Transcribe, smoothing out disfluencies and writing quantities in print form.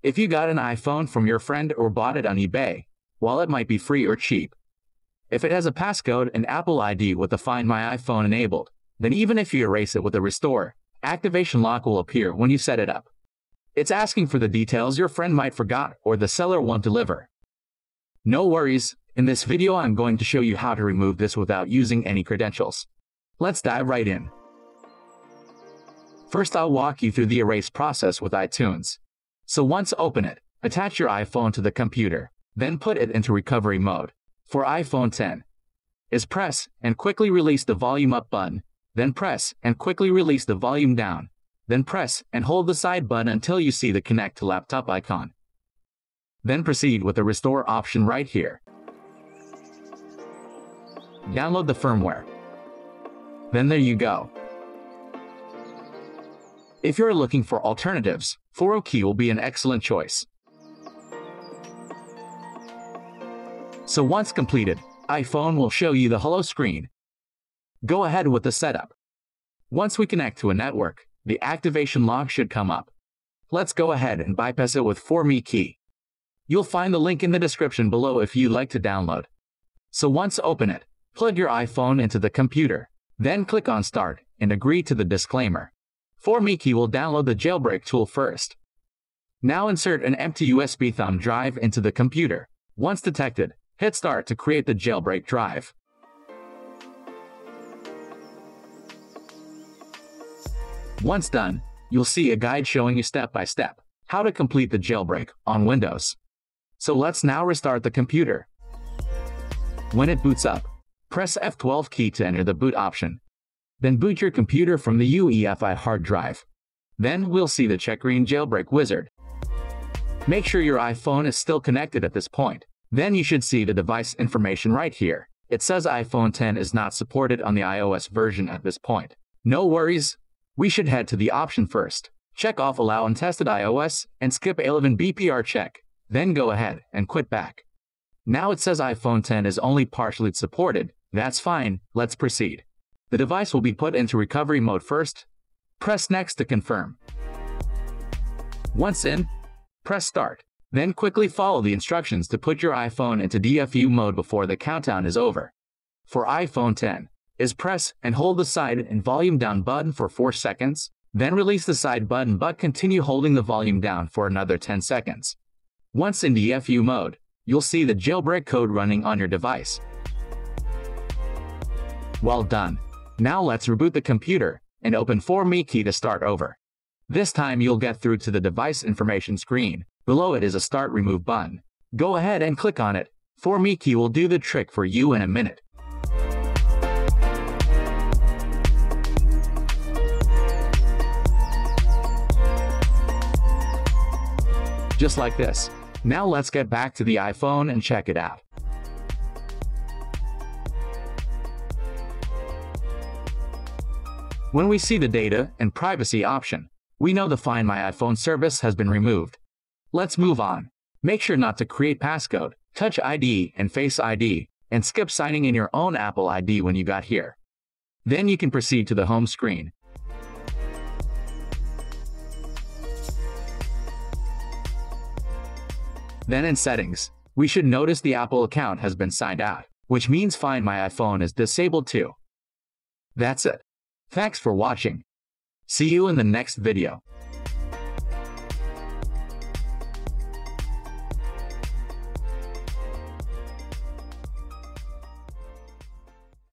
If you got an iPhone from your friend or bought it on eBay, while it might be free or cheap, if it has a passcode and Apple ID with the Find My iPhone enabled, then even if you erase it with a restore, activation lock will appear when you set it up. It's asking for the details your friend might forgot or the seller won't deliver. No worries, in this video I'm going to show you how to remove this without using any credentials. Let's dive right in. First I'll walk you through the erase process with iTunes. So once open it, attach your iPhone to the computer, then put it into recovery mode. For iPhone X, is press and quickly release the volume up button, then press and quickly release the volume down, then press and hold the side button until you see the connect to laptop icon. Then proceed with the restore option right here. Download the firmware. Then there you go. If you're looking for alternatives, 4O key will be an excellent choice. So once completed, iPhone will show you the hello screen. Go ahead with the setup. Once we connect to a network, the activation log should come up. Let's go ahead and bypass it with 4Me key. You'll find the link in the description below if you'd like to download. So once open it, plug your iPhone into the computer, then click on Start and agree to the disclaimer. 4Me key will download the Jailbreak tool first. Now insert an empty USB thumb drive into the computer. Once detected, hit Start to create the Jailbreak drive. Once done, you'll see a guide showing you step-by-step how to complete the jailbreak on Windows. So let's now restart the computer. When it boots up, press F12 key to enter the boot option. Then boot your computer from the UEFI hard drive. Then we'll see the check green jailbreak wizard. Make sure your iPhone is still connected at this point. Then you should see the device information right here. It says iPhone X is not supported on the iOS version at this point. No worries. We should head to the option first. Check off Allow Untested iOS and skip 11 BPR check. Then go ahead and quit back. Now it says iPhone X is only partially supported. That's fine, let's proceed. The device will be put into recovery mode first. Press Next to confirm. Once in, press Start. Then quickly follow the instructions to put your iPhone into DFU mode before the countdown is over. For iPhone X, is press and hold the side and volume down button for 4 seconds, then release the side button but continue holding the volume down for another 10 seconds. Once in DFU mode, you'll see the jailbreak code running on your device. Well done. Now let's reboot the computer and open 4Me key to start over. This time you'll get through to the device information screen. Below it is a Start Remove button. Go ahead and click on it. 4Me key will do the trick for you in a minute. Just like this. Now let's get back to the iPhone and check it out. When we see the data and privacy option, we know the Find My iPhone service has been removed. Let's move on. Make sure not to create passcode, Touch ID, and Face ID, and skip signing in your own Apple ID when you got here. Then you can proceed to the home screen. Then in Settings, we should notice the Apple account has been signed out, which means Find My iPhone is disabled too. That's it. Thanks for watching. See you in the next video.